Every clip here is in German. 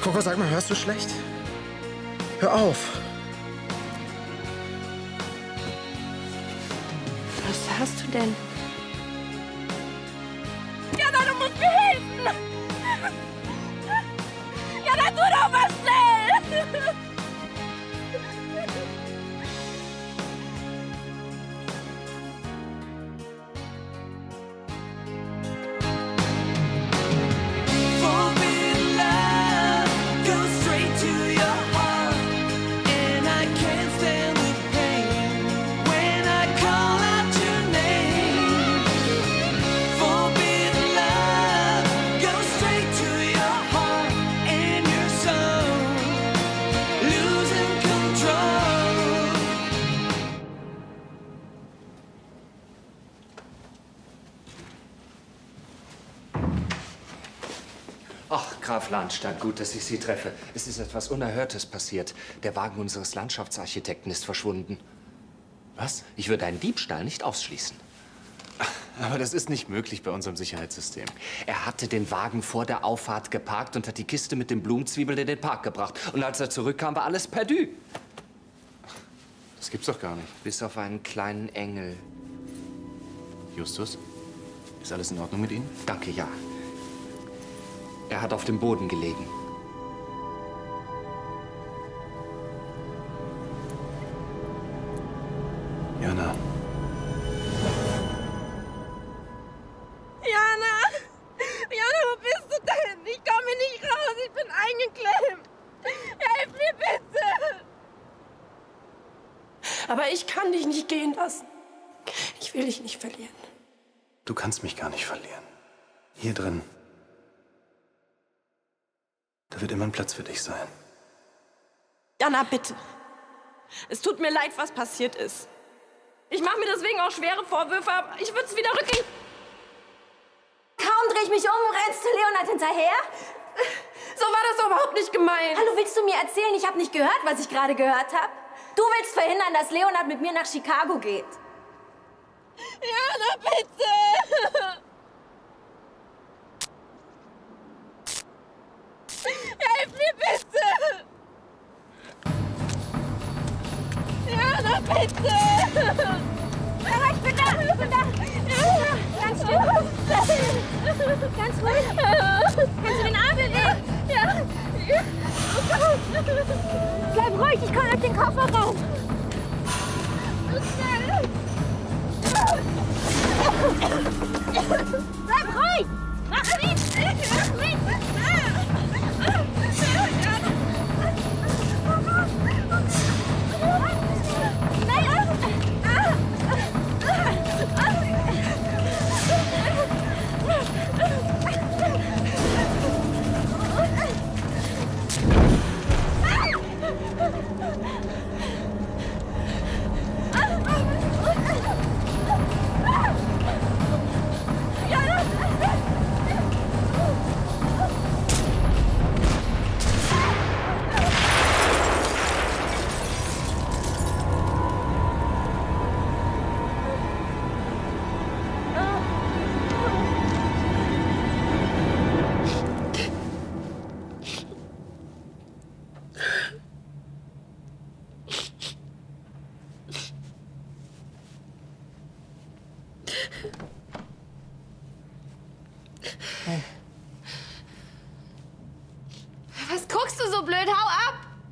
Coco, sag mal, hörst du schlecht? Hör auf! Was hast du denn? Jana, du musst mir helfen! Jana, tu doch was schnell! Ach, Graf Lahnstein, gut, dass ich Sie treffe. Es ist etwas Unerhörtes passiert. Der Wagen unseres Landschaftsarchitekten ist verschwunden. Was? Ich würde einen Diebstahl nicht ausschließen. Aber das ist nicht möglich bei unserem Sicherheitssystem. Er hatte den Wagen vor der Auffahrt geparkt und hat die Kiste mit den Blumenzwiebeln in den Park gebracht. Und als er zurückkam, war alles perdu. Das gibt's doch gar nicht. Bis auf einen kleinen Engel. Justus, ist alles in Ordnung mit Ihnen? Danke, ja. Er hat auf dem Boden gelegen. Jana. Jana! Jana, wo bist du denn? Ich komme nicht raus, ich bin eingeklemmt. Helf mir bitte! Aber ich kann dich nicht gehen lassen. Ich will dich nicht verlieren. Du kannst mich gar nicht verlieren. Hier drin. Da wird immer ein Platz für dich sein. Jana, bitte. Es tut mir leid, was passiert ist. Ich mache mir deswegen auch schwere Vorwürfe, aber ich würde es wieder rückgängig. Kaum drehe ich mich um, rennst du Leonard hinterher? So war das doch überhaupt nicht gemeint. Hallo, willst du mir erzählen, ich habe nicht gehört, was ich gerade gehört habe? Du willst verhindern, dass Leonard mit mir nach Chicago geht. Jana, bitte! Helf mir bitte! Jana, bitte! Ja, ich bin da, ich bin da. Ganz still. Ganz ruhig. Kannst du den Arm bewegen? Ja. Bleib ruhig, ich komme aus dem Kofferraum. So schnell! Bleib ruhig! Mach nichts! Mach nichts! Was guckst du so blöd? Hau ab!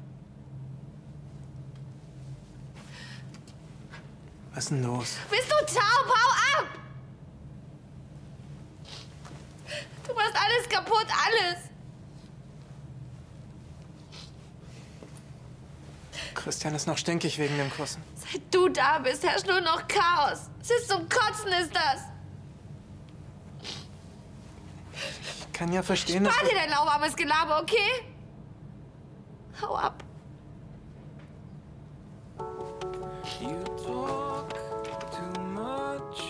Was ist denn los? Bist du taub? Hau ab! Du machst alles kaputt, alles! Christian ist noch stinkig wegen dem Kussen. Seit du da bist, herrscht nur noch Chaos. Es ist zum Kotzen, ist das! Ich kann ja verstehen, dass... Spar dir dein lauwarmes Gelaber, okay? Hau ab. You talk too much.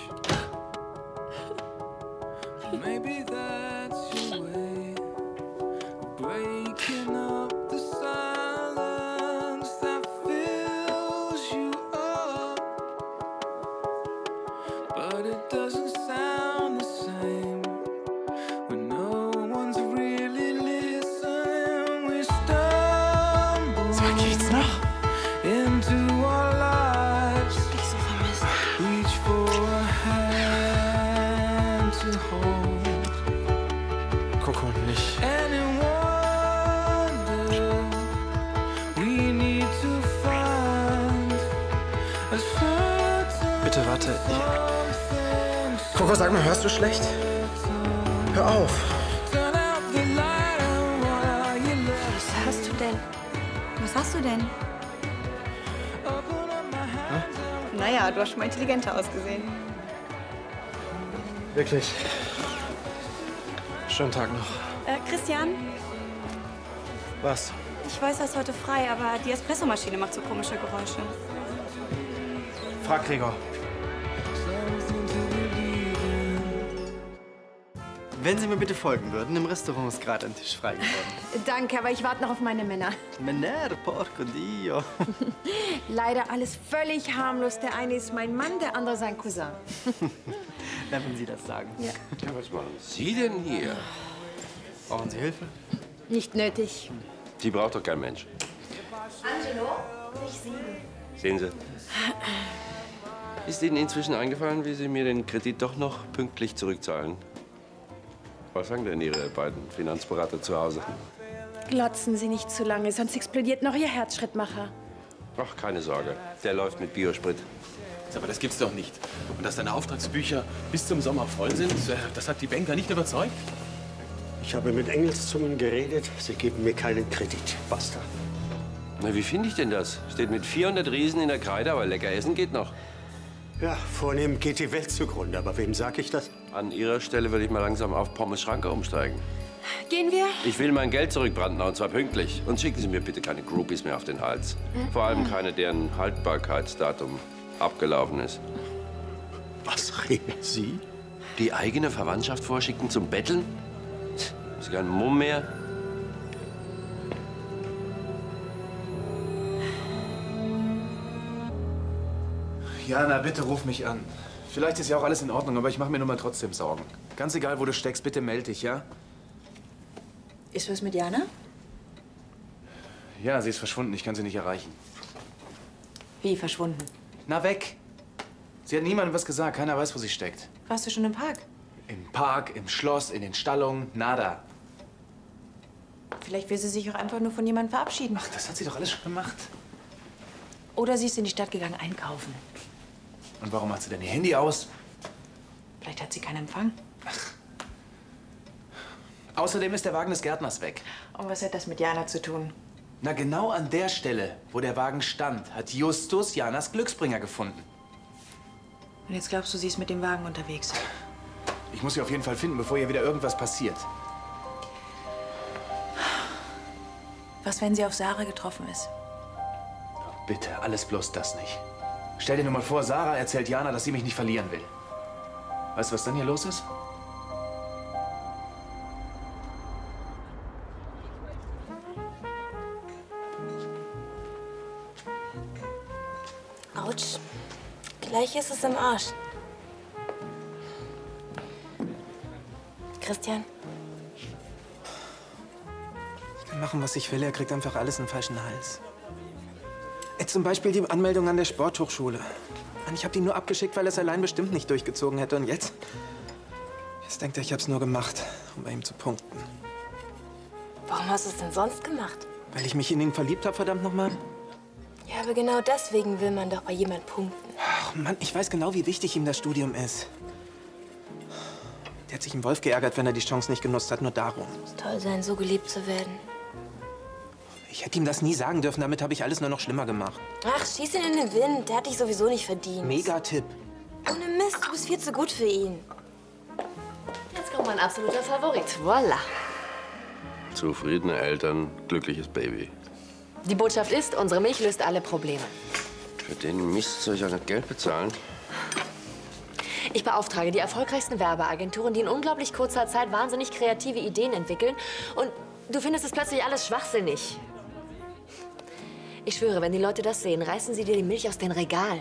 Maybe that's your way of breaking up the silence that fills you up. But it doesn't sound the same when no one's really listening. We Warte, Coco, sag mal, hörst du schlecht? Hör auf. Was hast du denn? Was hast du denn? Hm? Naja, du hast schon mal intelligenter ausgesehen. Wirklich. Schönen Tag noch. Christian, Was? ich weiß, er ist heute frei, aber die Espressomaschine macht so komische Geräusche. Frag Gregor. Wenn Sie mir bitte folgen würden, im Restaurant ist gerade ein Tisch frei geworden. Danke, aber ich warte noch auf meine Männer. Mener, porco Dio. Leider alles völlig harmlos. Der eine ist mein Mann, der andere sein Cousin. Na, wenn Sie das sagen. Ja. Ja, was machen Sie denn hier? Brauchen Sie Hilfe? Nicht nötig. Die braucht doch kein Mensch. Angelo, nicht Sie. Sehen Sie. Ist Ihnen inzwischen eingefallen, wie Sie mir den Kredit doch noch pünktlich zurückzahlen? Was sagen denn Ihre beiden Finanzberater zu Hause? Glotzen Sie nicht zu lange, sonst explodiert noch Ihr Herzschrittmacher. Ach, keine Sorge. Der läuft mit Biosprit. Aber das gibt's doch nicht. Und dass deine Auftragsbücher bis zum Sommer voll sind, das hat die Banker nicht überzeugt? Ich habe mit Engelszungen geredet. Sie geben mir keinen Kredit. Basta. Na, wie finde ich denn das? Steht mit 400 Riesen in der Kreide, aber lecker essen geht noch. Ja, vornehm geht die Welt zugrunde. Aber wem sage ich das? An Ihrer Stelle würde ich mal langsam auf Pommes Schranke umsteigen. Gehen wir? Ich will mein Geld zurück, Brandner, und zwar pünktlich. Und schicken Sie mir bitte keine Groupies mehr auf den Hals. Vor allem keine, deren Haltbarkeitsdatum abgelaufen ist. Was reden Sie? Die eigene Verwandtschaft vorschicken zum Betteln? Ist kein Mumm mehr? Jana, bitte ruf mich an. Vielleicht ist ja auch alles in Ordnung, aber ich mache mir nun mal trotzdem Sorgen. Ganz egal, wo du steckst, bitte melde dich, ja? Ist was mit Jana? Ja, sie ist verschwunden. Ich kann sie nicht erreichen. Wie verschwunden? Na, weg! Sie hat niemandem was gesagt. Keiner weiß, wo sie steckt. Warst du schon im Park? Im Park, im Schloss, in den Stallungen, nada. Vielleicht will sie sich auch einfach nur von jemandem verabschieden. Ach, das hat sie doch alles schon gemacht. Oder sie ist in die Stadt gegangen einkaufen. Und warum macht sie denn ihr Handy aus? Vielleicht hat sie keinen Empfang. Außerdem ist der Wagen des Gärtners weg. Und was hat das mit Jana zu tun? Na, genau an der Stelle, wo der Wagen stand, hat Justus Janas Glücksbringer gefunden. Und jetzt glaubst du, sie ist mit dem Wagen unterwegs? Ich muss sie auf jeden Fall finden, bevor ihr wieder irgendwas passiert. Was, wenn sie auf Sarah getroffen ist? Bitte, alles bloß das nicht. Stell dir nur mal vor, Sarah erzählt Jana, dass sie mich nicht verlieren will. Weißt du, was dann hier los ist? Autsch. Gleich ist es im Arsch. Christian? Ich kann machen, was ich will. Er kriegt einfach alles in den falschen Hals. Zum Beispiel die Anmeldung an der Sporthochschule. Mann, ich habe die nur abgeschickt, weil er es allein bestimmt nicht durchgezogen hätte. Und jetzt? Jetzt denkt er, ich habe es nur gemacht, um bei ihm zu punkten. Warum hast du es denn sonst gemacht? Weil ich mich in ihn verliebt habe, verdammt nochmal. Ja, aber genau deswegen will man doch bei jemand punkten. Ach Mann, ich weiß genau, wie wichtig ihm das Studium ist. Der hat sich im Wolf geärgert, wenn er die Chance nicht genutzt hat, nur darum. Muss toll sein, so geliebt zu werden. Ich hätte ihm das nie sagen dürfen, damit habe ich alles nur noch schlimmer gemacht. Ach, schieß ihn in den Wind. Der hat dich sowieso nicht verdient. Megatipp. Ohne Mist, du bist viel zu gut für ihn. Jetzt kommt mein absoluter Favorit. Voila. Zufriedene Eltern, glückliches Baby. Die Botschaft ist, unsere Milch löst alle Probleme. Für den Mist soll ich auch nicht Geld bezahlen? Ich beauftrage die erfolgreichsten Werbeagenturen, die in unglaublich kurzer Zeit wahnsinnig kreative Ideen entwickeln. Und du findest es plötzlich alles schwachsinnig. Ich schwöre, wenn die Leute das sehen, reißen sie dir die Milch aus den Regalen.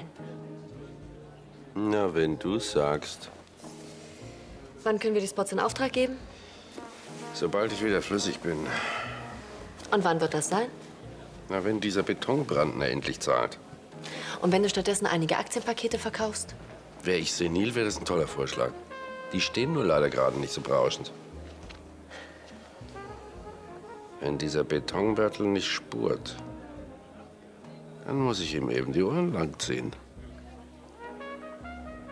Na, wenn du sagst. Wann können wir die Spots in Auftrag geben? Sobald ich wieder flüssig bin. Und wann wird das sein? Na, wenn dieser Betonbrandner endlich zahlt. Und wenn du stattdessen einige Aktienpakete verkaufst? Wäre ich senil, wäre das ein toller Vorschlag. Die stehen nur leider gerade nicht so berauschend. Wenn dieser Betonbörtel nicht spurt, dann muss ich ihm eben die Ohren lang ziehen.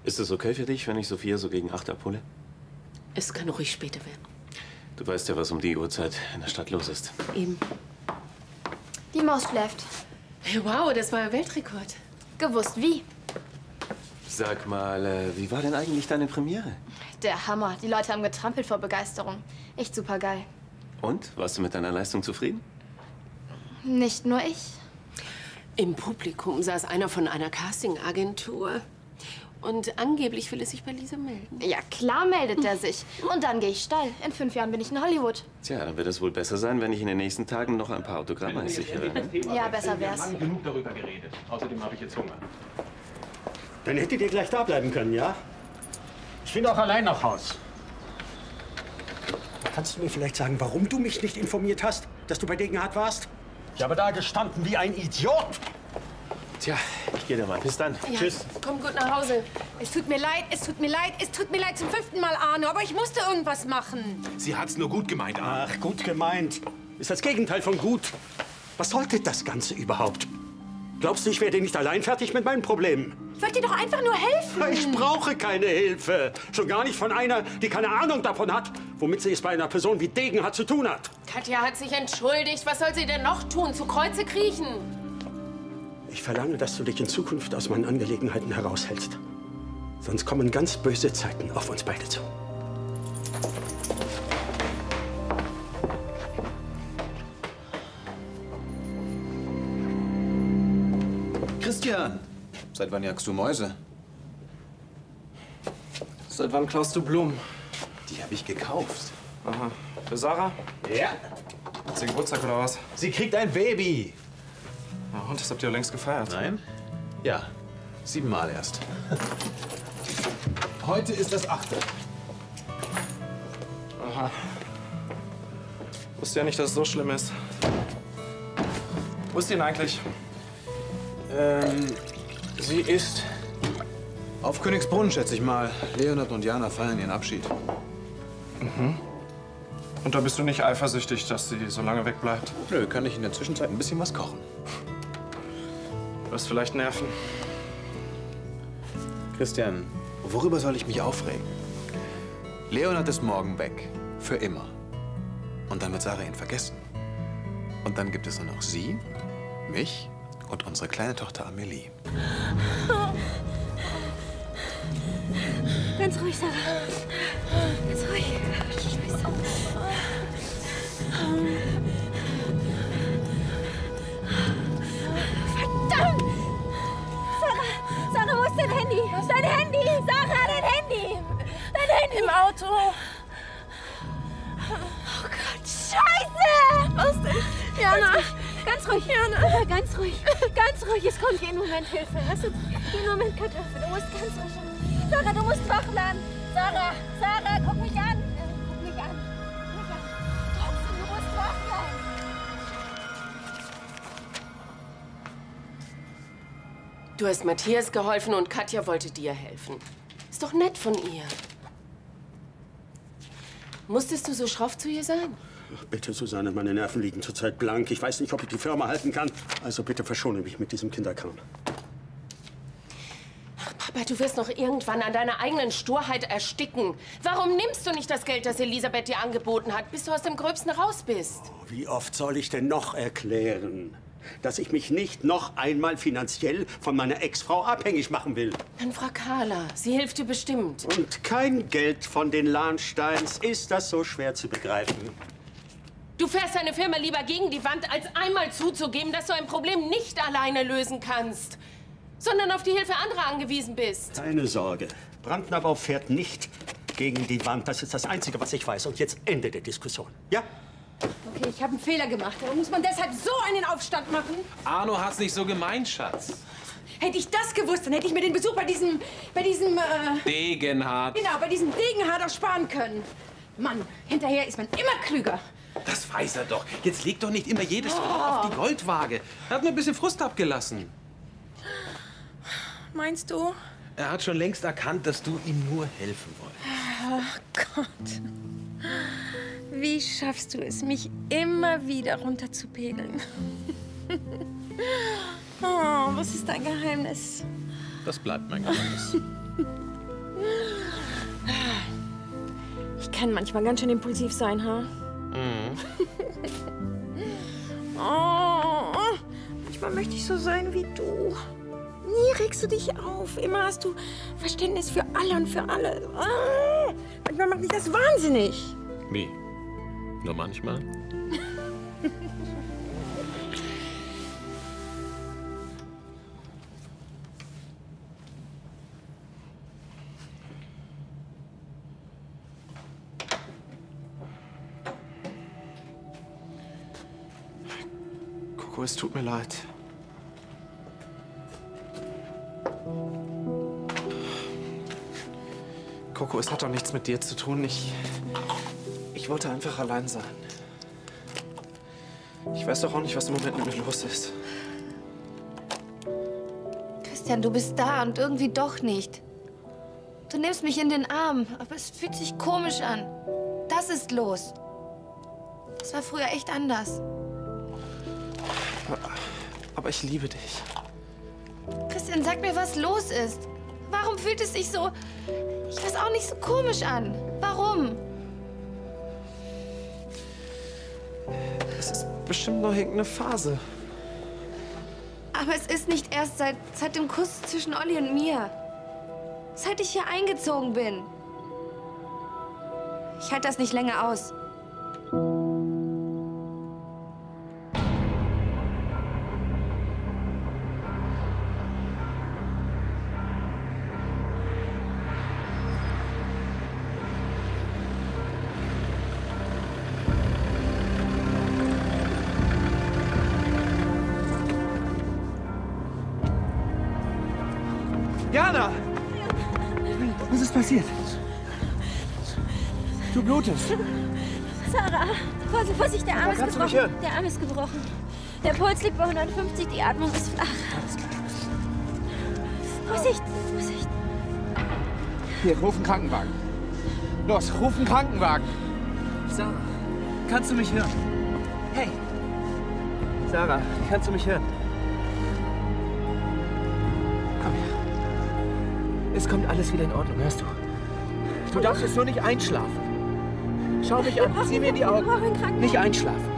Ist es okay für dich, wenn ich Sophia so gegen 8 abhole? Es kann ruhig später werden. Du weißt ja, was um die Uhrzeit in der Stadt los ist. Eben. Die Maus schläft. Wow, das war ein Weltrekord. Gewusst, wie? Sag mal, wie war denn eigentlich deine Premiere? Der Hammer. Die Leute haben getrampelt vor Begeisterung. Echt super geil. Und? Warst du mit deiner Leistung zufrieden? Nicht nur ich. Im Publikum saß einer von einer Castingagentur. Und angeblich will er sich bei Lisa melden. Ja, klar meldet er sich. Und dann gehe ich steil. In 5 Jahren bin ich in Hollywood. Tja, dann wird es wohl besser sein, wenn ich in den nächsten Tagen noch ein paar Autogramme sichere. Ne? Ja, besser wär's. Wir haben genug darüber geredet. Außerdem habe ich jetzt Hunger. Dann hättet ihr gleich da bleiben können, ja? Ich bin auch allein nach Haus. Kannst du mir vielleicht sagen, warum du mich nicht informiert hast, dass du bei Degenhardt warst? Ich habe da gestanden wie ein Idiot. Tja, ich gehe da mal. Bis dann. Ja, Tschüss. Komm gut nach Hause. Es tut mir leid, es tut mir leid, es tut mir leid zum 5. Mal, Arno, aber ich musste irgendwas machen. Sie hat's nur gut gemeint, Arno. Ach, gut gemeint. Ist das Gegenteil von gut. Was sollte das Ganze überhaupt? Glaubst du, ich werde nicht allein fertig mit meinen Problemen? Ich wollte dir doch einfach nur helfen. Ich brauche keine Hilfe. Schon gar nicht von einer, die keine Ahnung davon hat, womit sie es bei einer Person wie Degenhardt zu tun hat. Katja hat sich entschuldigt. Was soll sie denn noch tun? Zu Kreuze kriechen? Ich verlange, dass du dich in Zukunft aus meinen Angelegenheiten heraushältst. Sonst kommen ganz böse Zeiten auf uns beide zu. Christian, seit wann jagst du Mäuse? Seit wann klaust du Blumen? Die habe ich gekauft. Aha. Für Sarah? Ja. Hat sie Geburtstag oder was? Sie kriegt ein Baby. Ja, und das habt ihr längst gefeiert? Nein? Ja. 7 Mal erst. Heute ist das 8. Aha. Wusste ja nicht, dass es so schlimm ist. Wo ist die denn eigentlich? Sie ist auf Königsbrunn, schätze ich mal. Leonard und Jana feiern ihren Abschied. Mhm. Und da bist du nicht eifersüchtig, dass sie so lange wegbleibt? Nö, kann ich in der Zwischenzeit ein bisschen was kochen. Du hast vielleicht Nerven. Christian, worüber soll ich mich aufregen? Leonard ist morgen weg. Für immer. Und dann wird Sarah ihn vergessen. Und dann gibt es nur noch sie, mich und unsere kleine Tochter Amelie. Ganz ruhig, Sarah. Ganz ruhig. Verdammt! Sarah, wo ist dein Handy? Dein Handy! Sarah, dein Handy! Dein Handy! Im Auto. Oh Gott, Scheiße! Was denn? Jana, ganz ruhig. Jana, ganz ruhig. Ganz ruhig, es kommt jeden Moment Hilfe. Hast du jeden Moment Kartoffel? Du musst ganz ruhig sein. Sarah, du musst wach bleiben. Sarah, guck mich an. Guck mich an. Trotzdem, du musst wach bleiben. Du hast Matthias geholfen und Katja wollte dir helfen. Ist doch nett von ihr. Musstest du so schroff zu ihr sein? Bitte, Susanne, meine Nerven liegen zurzeit blank. Ich weiß nicht, ob ich die Firma halten kann. Also bitte verschone mich mit diesem Kinderkram. Ach, Papa, du wirst noch irgendwann an deiner eigenen Sturheit ersticken. Warum nimmst du nicht das Geld, das Elisabeth dir angeboten hat, bis du aus dem Gröbsten raus bist? Wie oft soll ich denn noch erklären, dass ich mich nicht noch einmal finanziell von meiner Ex-Frau abhängig machen will? Dann frag Carla. Sie hilft dir bestimmt. Und kein Geld von den Lahnsteins. Ist das so schwer zu begreifen? Du fährst deine Firma lieber gegen die Wand, als einmal zuzugeben, dass du ein Problem nicht alleine lösen kannst, sondern auf die Hilfe anderer angewiesen bist. Keine Sorge. Brandnerbau fährt nicht gegen die Wand. Das ist das Einzige, was ich weiß. Und jetzt Ende der Diskussion. Ja? Okay, ich habe einen Fehler gemacht. Warum muss man deshalb so einen Aufstand machen? Arno hat's nicht so gemeint, Schatz. Hätte ich das gewusst, dann hätte ich mir den Besuch bei diesem Degenhardt. Genau, bei diesem Degenhardt auch sparen können. Mann, hinterher ist man immer klüger. Das weiß er doch. Jetzt leg doch nicht immer jedes Wort auf die Goldwaage. Er hat nur ein bisschen Frust abgelassen. Meinst du? Er hat schon längst erkannt, dass du ihm nur helfen wolltest. Ach Gott. Wie schaffst du es, mich immer wieder runterzupegeln? Oh, was ist dein Geheimnis? Das bleibt mein Geheimnis. können manchmal ganz schön impulsiv sein, ha? Oh, manchmal möchte ich so sein wie du. Nie regst du dich auf. Immer hast du Verständnis für alle und für alle. Oh, manchmal macht mich das wahnsinnig. Wie? Nur manchmal? Coco, es tut mir leid. Coco, es hat doch nichts mit dir zu tun. Ich wollte einfach allein sein. Ich weiß doch auch nicht, was im Moment mit mir los ist. Christian, du bist da und irgendwie doch nicht. Du nimmst mich in den Arm, aber es fühlt sich komisch an. Das ist los. Das war früher echt anders. Aber ich liebe dich. Christian, sag mir, was los ist. Warum fühlt es sich so, ich weiß auch nicht, so komisch an? Warum? Es ist bestimmt noch irgendeine Phase. Aber es ist nicht erst seit dem Kuss zwischen Olli und mir. Seit ich hier eingezogen bin. Ich halte das nicht länger aus. Jana! Was ist passiert? Du blutest. Sarah, Vorsicht, der Arm ist kannst du mich gebrochen. hören? Der Arm ist gebrochen. Der Puls liegt bei 150, die Atmung ist flach. Alles klar. Vorsicht, Vorsicht. Hier, ruf einen Krankenwagen. Los, ruf einen Krankenwagen. Sarah, kannst du mich hören? Hey! Sarah, kannst du mich hören? Komm her. Es kommt alles wieder in Ordnung, hörst du? Du darfst jetzt nur nicht einschlafen. Schau mich an, zieh mir in die Augen. Nicht einschlafen.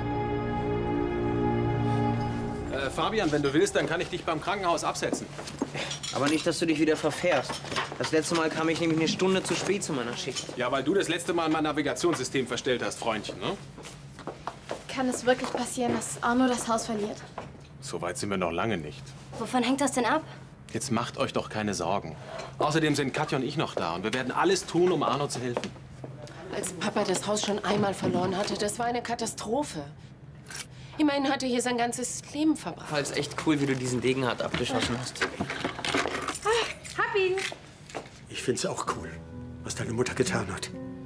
Fabian, wenn du willst, dann kann ich dich beim Krankenhaus absetzen. Aber nicht, dass du dich wieder verfährst. Das letzte Mal kam ich nämlich eine Stunde zu spät zu meiner Schicht. Ja, weil du das letzte Mal mein Navigationssystem verstellt hast, Freundchen, ne? Kann es wirklich passieren, dass Arno das Haus verliert? So weit sind wir noch lange nicht. Wovon hängt das denn ab? Jetzt macht euch doch keine Sorgen. Außerdem sind Katja und ich noch da und wir werden alles tun, um Arno zu helfen. Als Papa das Haus schon einmal verloren hatte, das war eine Katastrophe. Immerhin hat er hier sein ganzes Leben verbracht. War jetzt echt cool, wie du diesen Degen hart abgeschossen hast. Hab ihn. Ich find's auch cool, was deine Mutter getan hat.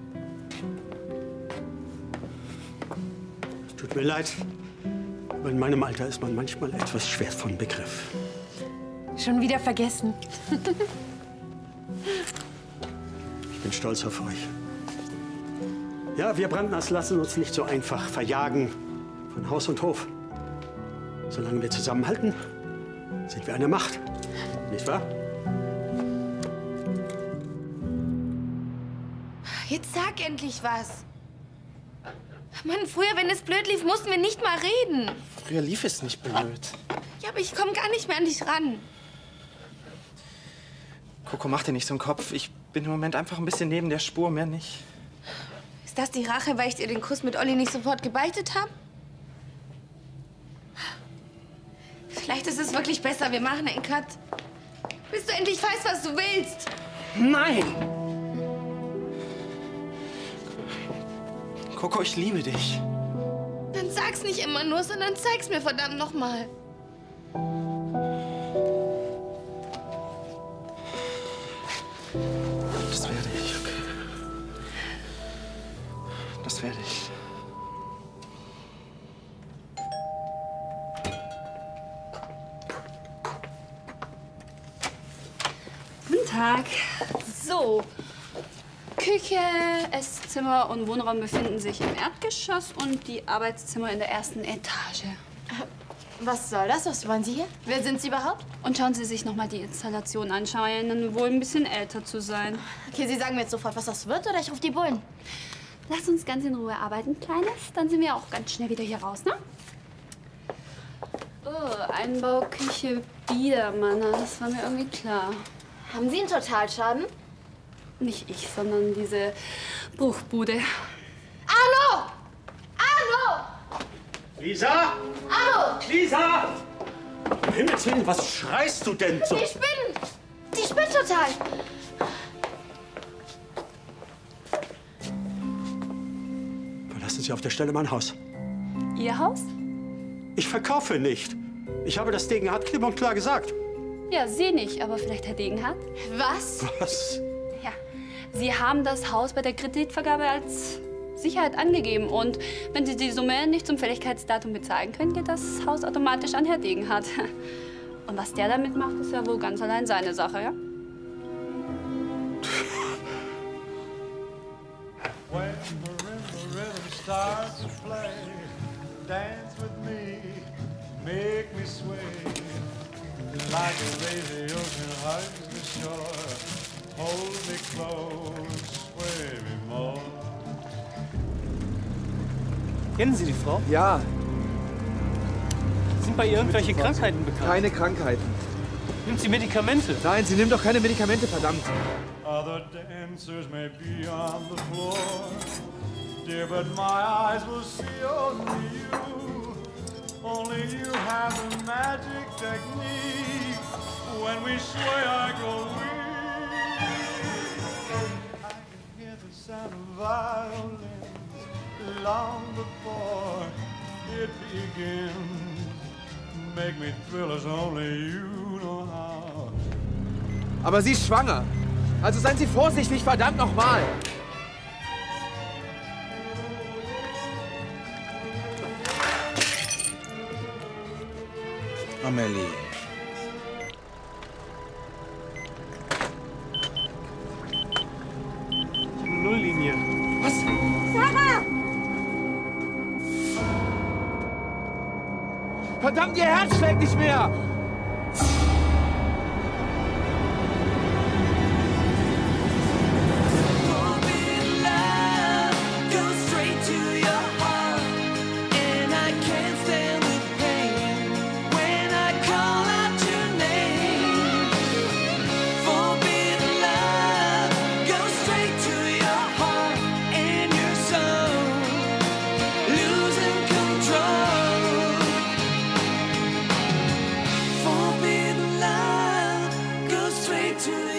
Tut mir leid, aber in meinem Alter ist man manchmal etwas schwer von Begriff. Schon wieder vergessen. Ich bin stolz auf euch. Ja, wir Brandners lassen uns nicht so einfach verjagen von Haus und Hof. Solange wir zusammenhalten, sind wir eine Macht. Nicht wahr? Jetzt sag endlich was. Mann, früher, wenn es blöd lief, mussten wir nicht mal reden. Früher lief es nicht blöd. Ja, aber ich komme gar nicht mehr an dich ran. Coco, mach dir nicht so einen Kopf. Ich bin im Moment einfach ein bisschen neben der Spur, mehr nicht. Ist das die Rache, weil ich dir den Kuss mit Olli nicht sofort gebeichtet habe? Vielleicht ist es wirklich besser, wir machen einen Cut. Bis du endlich weißt, was du willst. Nein! Coco, ich liebe dich. Dann sag's nicht immer nur, sondern zeig's mir verdammt noch mal. Das werde ich, okay. Das werde ich. Guten Tag. So, Küche, Esszimmer und Wohnraum befinden sich im Erdgeschoss und die Arbeitszimmer in der ersten Etage. Was soll das? Was wollen Sie hier? Wer sind Sie überhaupt? Und schauen Sie sich noch mal die Installation an. Scheinen wohl ein bisschen älter zu sein. Okay, Sie sagen mir jetzt sofort, was das wird, oder ich rufe die Bullen. Lass uns ganz in Ruhe arbeiten, Kleines. Dann sind wir auch ganz schnell wieder hier raus, ne? Oh, Einbauküche Biedermann, das war mir irgendwie klar. Haben Sie einen Totalschaden? Nicht ich, sondern diese Bruchbude. Arno! Arno! Lisa! Arno! Lisa! Um Himmels Willen, was schreist du denn so? Die spinnen! Die spinnen total! Verlassen Sie auf der Stelle mein Haus. Ihr Haus? Ich verkaufe nicht. Ich habe das Degenhardt klipp und klar gesagt. Ja, Sie nicht, aber vielleicht Herr Degenhardt. Was? Was? Ja, Sie haben das Haus bei der Kreditvergabe als Sicherheit angegeben. Und wenn Sie die Summe nicht zum Fälligkeitsdatum bezahlen können, geht das Haus automatisch an Herr Degenhardt. Und was der damit macht, ist ja wohl ganz allein seine Sache, ja? When the rhythm starts to play, dance with me, make me sway, like the lazy ocean hugs the shore. Hold me close, sway me more. Kennen Sie die Frau? Ja. Sind bei ihr irgendwelche Krankheiten bekannt? Keine Krankheiten. Nimmt sie Medikamente? Nein, sie nimmt doch keine Medikamente, verdammt. Other dancers may be on the floor, dear, but my eyes will see only you. Only you have the magic technique. When we sway, I go weak. I can hear the sound of violins long before it begins. Make me thrill as only you know how. Aber sie ist schwanger. Also seien Sie vorsichtig, verdammt nochmal. Amelie. Nulllinie. Was? Sarah! Verdammt, ihr Herz schlägt nicht mehr! To